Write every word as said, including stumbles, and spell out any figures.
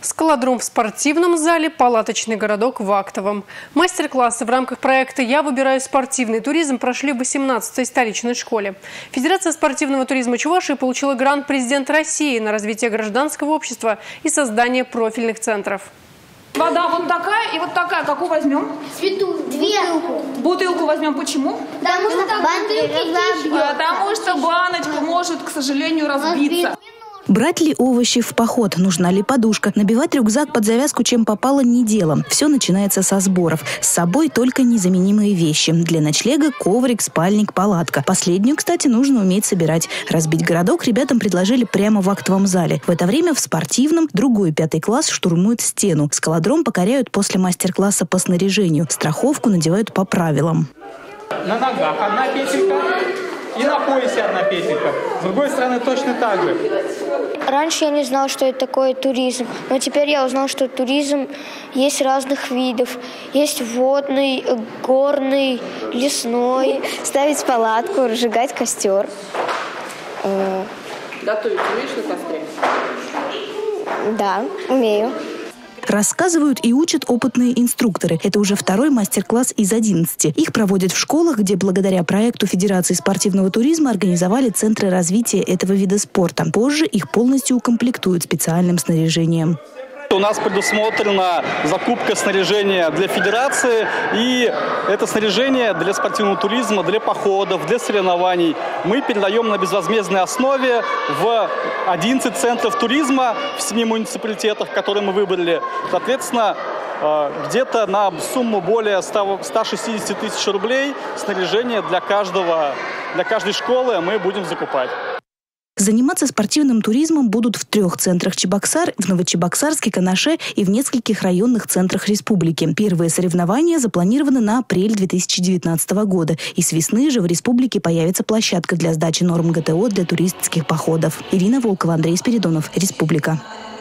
Скалодром в спортивном зале, палаточный городок в актовом. Мастер-классы в рамках проекта «Я выбираю спортивный туризм» прошли в восемнадцатой столичной школе. Федерация спортивного туризма Чувашии получила грант президента России на развитие гражданского общества и создание профильных центров. Вода вот такая и вот такая. Какую возьмем? Святую. Две. Бутылку возьмем. Почему? Потому что бутылки Потому что баночка может, к сожалению, разбиться. Брать ли овощи в поход? Нужна ли подушка? Набивать рюкзак под завязку чем попало не делом. Все начинается со сборов. С собой только незаменимые вещи. Для ночлега коврик, спальник, палатка. Последнюю, кстати, нужно уметь собирать. Разбить городок ребятам предложили прямо в актовом зале. В это время в спортивном другой пятый класс штурмует стену. Скалодром покоряют после мастер-класса по снаряжению. Страховку надевают по правилам. На ногах одна петелька и на поясе одна петелька. С другой стороны точно так же. Раньше я не знал, что это такое туризм, но теперь я узнал, что туризм есть разных видов. Есть водный, горный, лесной. Ставить палатку, разжигать костер. Готовить умеешь на костре? Да, умею. Рассказывают и учат опытные инструкторы. Это уже второй мастер-класс из одиннадцати. Их проводят в школах, где благодаря проекту Федерации спортивного туризма организовали центры развития этого вида спорта. Позже их полностью укомплектуют специальным снаряжением. У нас предусмотрена закупка снаряжения для федерации, и это снаряжение для спортивного туризма, для походов, для соревнований мы передаем на безвозмездной основе в одиннадцать центров туризма в семи муниципалитетах, которые мы выбрали. Соответственно, где-то на сумму более ста шестидесяти тысяч рублей снаряжение для каждого, для каждой школы мы будем закупать. Заниматься спортивным туризмом будут в трех центрах Чебоксар, в Новочебоксарске, Канаше и в нескольких районных центрах республики. Первые соревнования запланированы на апрель две тысячи девятнадцатого года. И с весны же в республике появится площадка для сдачи норм ГТО для туристских походов. Ирина Волкова, Андрей Спиридонов. Республика.